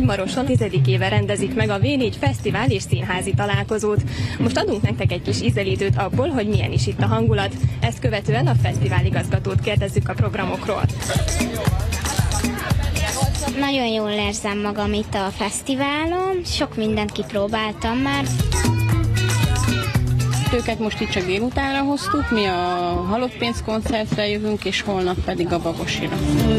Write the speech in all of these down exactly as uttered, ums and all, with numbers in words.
Nagymaroson tizedik éve rendezik meg a vé négy Fesztivál és Színházi Találkozót. Most adunk nektek egy kis ízelítőt abból, hogy milyen is itt a hangulat. Ezt követően a fesztivál igazgatót kérdezzük a programokról. Nagyon jól érzem magam itt a fesztiválon, sok mindent kipróbáltam már. Őket most itt csak délutánra hoztuk, mi a Halott Pénz koncertre jövünk, és holnap pedig a Bagosira.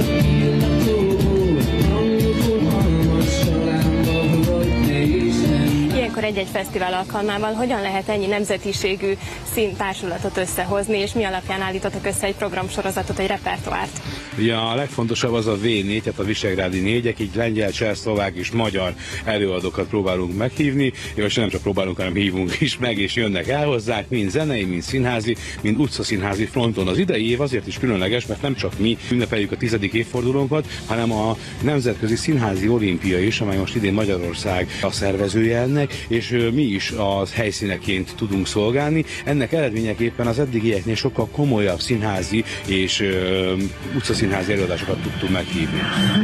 Ilyenkor egy-egy fesztivál alkalmával hogyan lehet ennyi nemzetiségű színtársulatot összehozni, és mi alapján állítottak össze egy programsorozatot, egy repertoárt? Ugye a legfontosabb az a vé négy, tehát a visegrádi négyek, így lengyel, cseh, szlovák és magyar előadókat próbálunk meghívni, és nem csak próbálunk, hanem hívunk is meg, és jönnek el hozzánk, mind zenei, mind színházi, mind utcaszínházi fronton. Az idei év azért is különleges, mert nem csak mi ünnepeljük a tizedik évfordulónkat, hanem a Nemzetközi Színházi Olimpia is, amely most idén Magyarország a szervezője ennek, és mi is az helyszíneként tudunk szolgálni. Ennek eredményeképpen az eddigieknél sokkal komolyabb színházi és uh, utcaszínházi előadásokat tudtunk meghívni.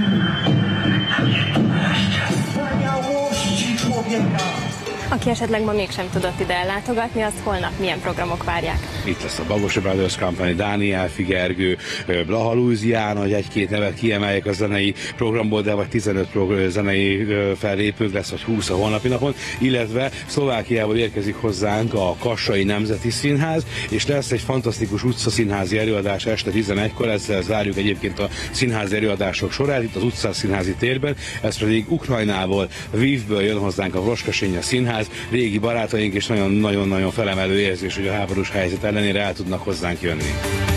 Aki esetleg ma mégsem tudott ide ellátogatni, azt holnap milyen programok várják? Itt lesz a Bagosi Brothers Company, Dániel Figergő, Blaha Louisiana, hogy egy-két nevet kiemeljek a zenei programból, de vagy tizenöt zenei fellépők lesz, vagy húsz a holnapi napon, illetve Szlovákiából érkezik hozzánk a Kassai Nemzeti Színház, és lesz egy fantasztikus utcaszínházi előadás este tizenegykor, ezzel zárjuk egyébként a színházi előadások sorát, itt az utcaszínházi térben, ez pedig Ukrajnából, Lvivből jön hozzánk a Vroskashinya Színház, régi barátaink, és nagyon-nagyon felemelő érzés, hogy a háborús helyzet ellenére el tudnak hozzánk jönni.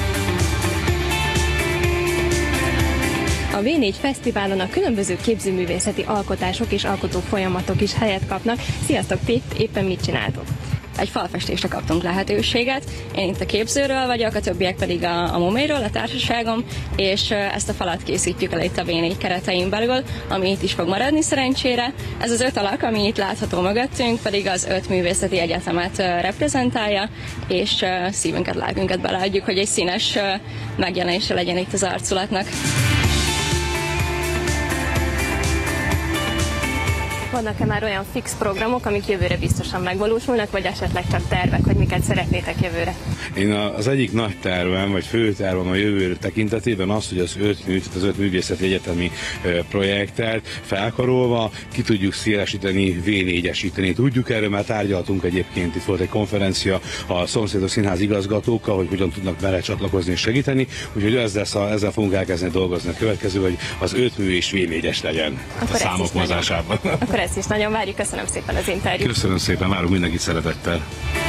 A vé négy Fesztiválon a különböző képzőművészeti alkotások és alkotó folyamatok is helyet kapnak. Sziasztok, ti éppen mit csináltok? Egy falfestésre kaptunk lehetőséget. Én itt a képzőről vagyok, a többiek pedig a, a Muméről, a társaságom, és ezt a falat készítjük el itt a vé négy keretein belül, ami itt is fog maradni szerencsére. Ez az öt alak, ami itt látható mögöttünk, pedig az öt művészeti egyetemet reprezentálja, és szívünket, lelkünket beleadjuk, hogy egy színes megjelenése legyen itt az arculatnak. Vannak-e már olyan fix programok, amik jövőre biztosan megvalósulnak, vagy esetleg csak tervek, hogy miket szeretnétek jövőre? Én az egyik nagy tervem, vagy fő tervem a jövőre tekintetében az, hogy az öt mű, az öt művészeti egyetemi projektet felkarolva ki tudjuk szélesíteni, vé négyesíteni. Tudjuk erről, mert tárgyaltunk egyébként, itt volt egy konferencia a szomszédos színház igazgatókkal, hogy hogyan tudnak belecsatlakozni és segíteni, úgyhogy ezzel, ezzel fogunk elkezdeni dolgozni a következő, hogy az öt mű és vé négyes legyen akkor a számok mozásában. Akkor ezt is nagyon várjuk, köszönöm szépen az interjút. Köszönöm szépen, várunk mindenkit szeretettel.